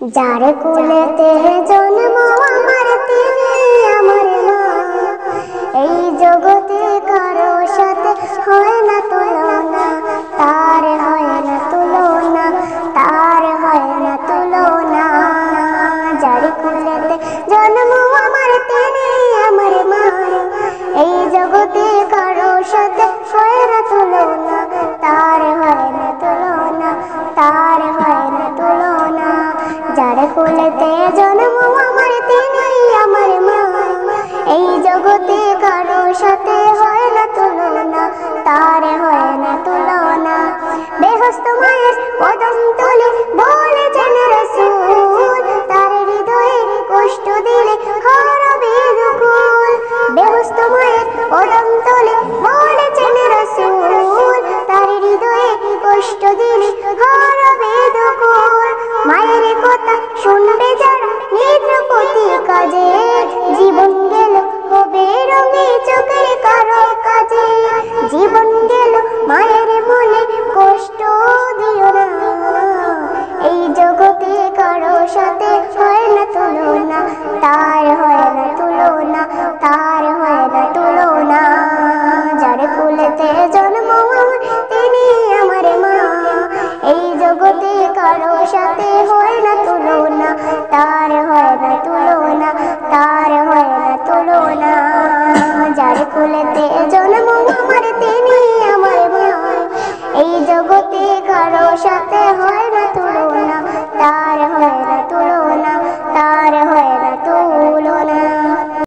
যার কোলেতে জন্ম আমার তিনি আমার মা। এই জগতে কারো সাথে হয় না তুলনা, তার হয় না তুলনা, তার হয় না তুলনা। যার কোলেতে জন্ম আমার তিনি আমার মা। এই জগতে কারো সাথে হয় না তুলনা, তার হয় না তুলনা, তার হয় না তুলনা। যার কোলেতে জন্ম আমার তিনি আমার মা। এই জগতে কারো সাথে হয় না তুলনা, তার হয় না তুলনা। বেহস্ত মায়ের কদম তলে বলেছেন রাসূল, তার হৃদয়ে কষ্ট দিলে হারাবে দুকুল। বেহস্ত মায়ের কদম তলে বলেছেন রাসূল, তার হৃদয়ে কষ্ট দিলে হারাবে দুকুল। মায়ের কথা শুনবে যারা নিজ প্রতি কাজে, জীবন গেল হবে রঙে চোখের কারো কাজে। জীবন গেল মায়ের মনে কষ্ট দিও না, এই জগতে কারো সাথে হয় না তুলনা, তার হয় না তুলনা, তার হয় না তুলনা। যার কোলেতে জন্ম আমার তিনি আমার মা। এই জগতে কারো সাথে হয় না তুলনা, তার হয় না তুলনা।